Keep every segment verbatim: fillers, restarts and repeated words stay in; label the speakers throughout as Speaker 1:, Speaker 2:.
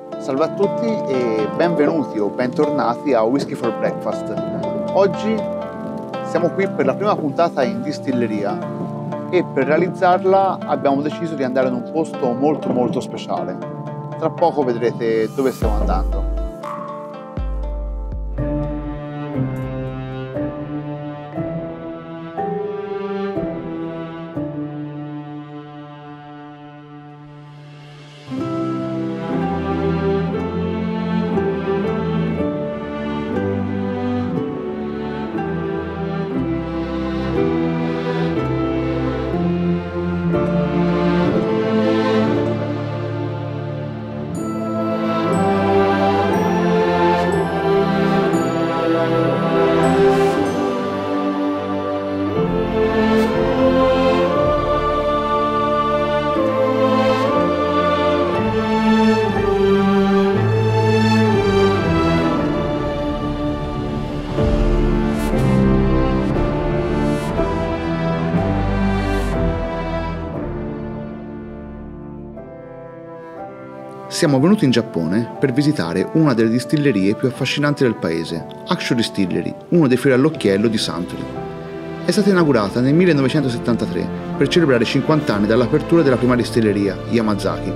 Speaker 1: Salve a tutti e benvenuti o bentornati a Whisky for Breakfast. Oggi siamo qui per la prima puntata in distilleria e per realizzarla abbiamo deciso di andare in un posto molto molto speciale. Tra poco vedrete dove stiamo andando. Siamo venuti in Giappone per visitare una delle distillerie più affascinanti del paese, Aksho Distillery, uno dei fiori all'occhiello di Suntory. È stata inaugurata nel millenovecentosettantatré per celebrare i cinquanta anni dall'apertura della prima distilleria, Yamazaki.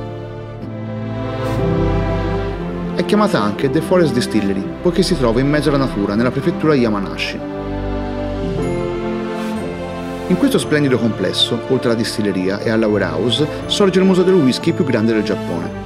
Speaker 1: È chiamata anche The Forest Distillery, poiché si trova in mezzo alla natura nella prefettura Yamanashi. In questo splendido complesso, oltre alla distilleria e alla warehouse, sorge il museo del whisky più grande del Giappone.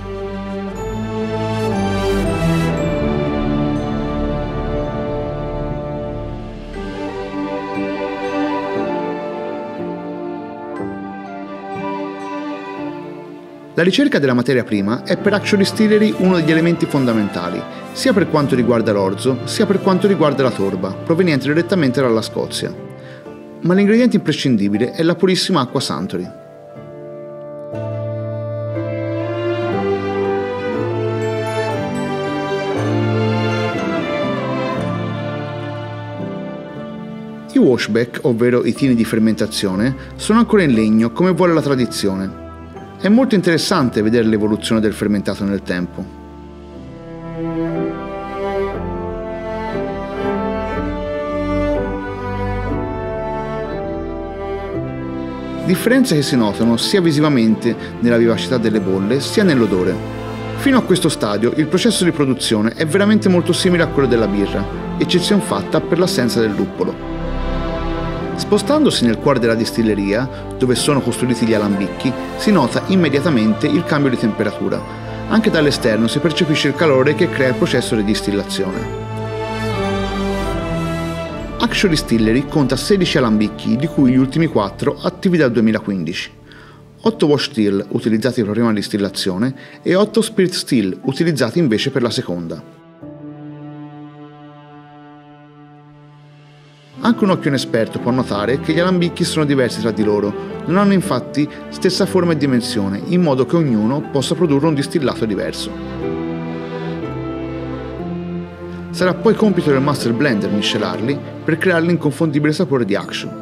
Speaker 1: La ricerca della materia prima è per Aksho Distillery uno degli elementi fondamentali, sia per quanto riguarda l'orzo, sia per quanto riguarda la torba, proveniente direttamente dalla Scozia. Ma l'ingrediente imprescindibile è la purissima acqua Suntory. I washback, ovvero i tini di fermentazione, sono ancora in legno come vuole la tradizione. È molto interessante vedere l'evoluzione del fermentato nel tempo. Differenze che si notano sia visivamente nella vivacità delle bolle sia nell'odore. Fino a questo stadio il processo di produzione è veramente molto simile a quello della birra, eccezione fatta per l'assenza del luppolo. Spostandosi nel cuore della distilleria, dove sono costruiti gli alambicchi, si nota immediatamente il cambio di temperatura. Anche dall'esterno si percepisce il calore che crea il processo di distillazione. Aksho Distillery conta sedici alambicchi, di cui gli ultimi quattro attivi dal duemilaquindici. otto wash still utilizzati per la prima distillazione e otto spirit still utilizzati invece per la seconda. Anche un occhio inesperto può notare che gli alambicchi sono diversi tra di loro, non hanno infatti stessa forma e dimensione, in modo che ognuno possa produrre un distillato diverso. Sarà poi compito del master blender miscelarli per creare l'inconfondibile sapore di Aksho.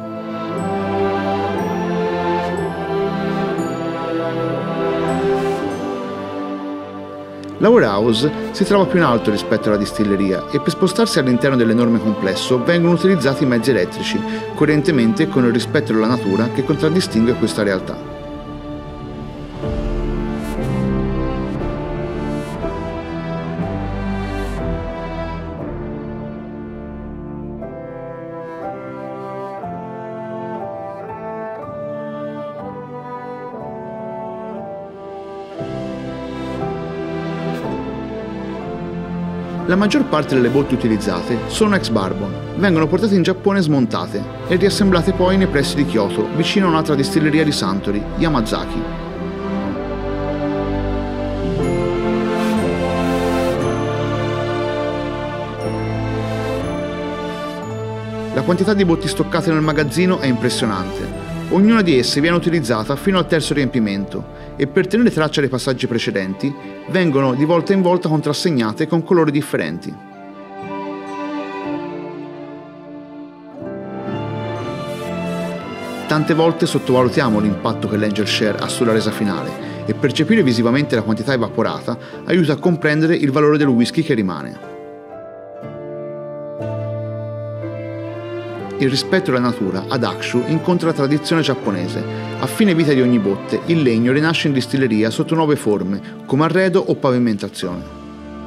Speaker 1: La warehouse si trova più in alto rispetto alla distilleria e per spostarsi all'interno dell'enorme complesso vengono utilizzati mezzi elettrici, coerentemente con il rispetto della natura che contraddistingue questa realtà. La maggior parte delle botti utilizzate sono ex bourbon, vengono portate in Giappone smontate e riassemblate poi nei pressi di Kyoto, vicino a un'altra distilleria di Suntory, Yamazaki. La quantità di botti stoccate nel magazzino è impressionante. Ognuna di esse viene utilizzata fino al terzo riempimento e per tenere traccia dei passaggi precedenti vengono di volta in volta contrassegnate con colori differenti. Tante volte sottovalutiamo l'impatto che l'Angel Share ha sulla resa finale e percepire visivamente la quantità evaporata aiuta a comprendere il valore del whisky che rimane. Il rispetto della natura ad Akshu incontra la tradizione giapponese. A fine vita di ogni botte, il legno rinasce in distilleria sotto nuove forme, come arredo o pavimentazione.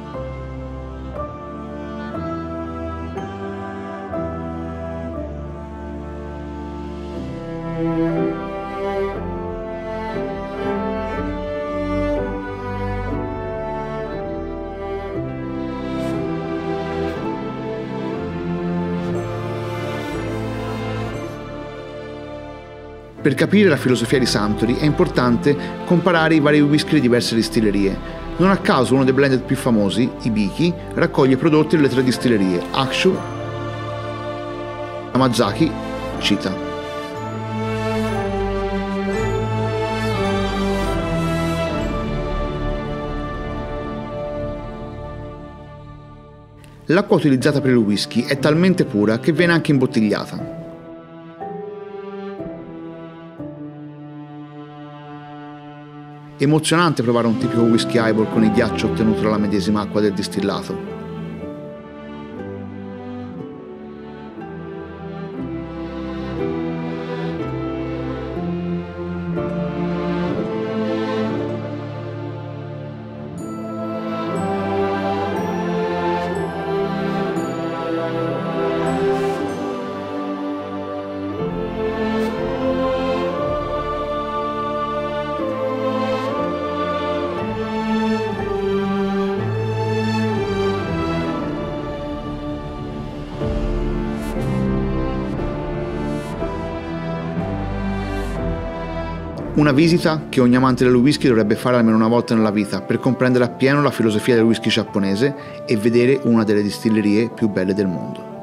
Speaker 1: Per capire la filosofia di Suntory è importante comparare i vari whisky di diverse distillerie. Non a caso uno dei blended più famosi, Hibiki, raccoglie prodotti delle tre distillerie Akshu, Yamazaki, Chita. L'acqua utilizzata per il whisky è talmente pura che viene anche imbottigliata. Emozionante provare un tipico whisky highball con il ghiaccio ottenuto dalla medesima acqua del distillato. Una visita che ogni amante del whisky dovrebbe fare almeno una volta nella vita per comprendere appieno la filosofia del whisky giapponese e vedere una delle distillerie più belle del mondo.